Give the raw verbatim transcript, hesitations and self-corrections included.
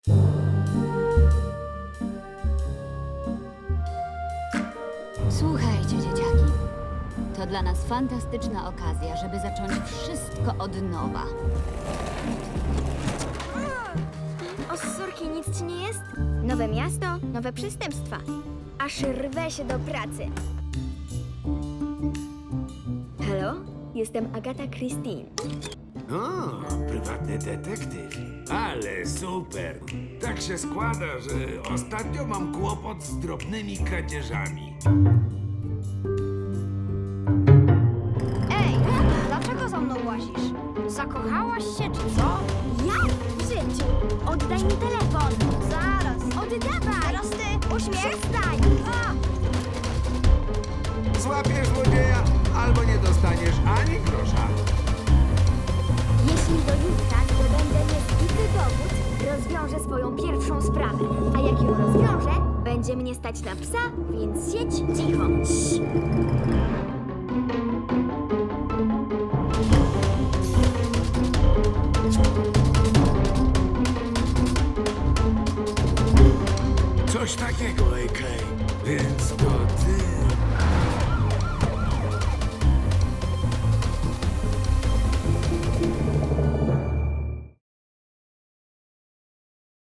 Słuchajcie, dzieciaki. To dla nas fantastyczna okazja, żeby zacząć wszystko od nowa. O, sorki, nic ci nie jest? Nowe miasto, nowe przestępstwa. Aż rwę się do pracy. Halo? Jestem Agata Christine. O, prywatny detektyw. Ale super. Tak się składa, że ostatnio mam kłopot z drobnymi kradzieżami. Ej, dlaczego za mną łazisz? Zakochałaś się, czy co? Ja? W życiu. Oddaj mi telefon. Zaraz. Oddawaj. Teraz ty. Uśmiech. Przestań. A! Złapiesz złodzieja, albo nie dostaniesz ani grosza. Jeśli do jutra nie będę niezbity dowód, rozwiążę swoją pierwszą sprawę. A jak ją rozwiążę, będzie mnie stać na psa, więc siedź cicho. Cii. Coś takiego, A K. Więc to ty.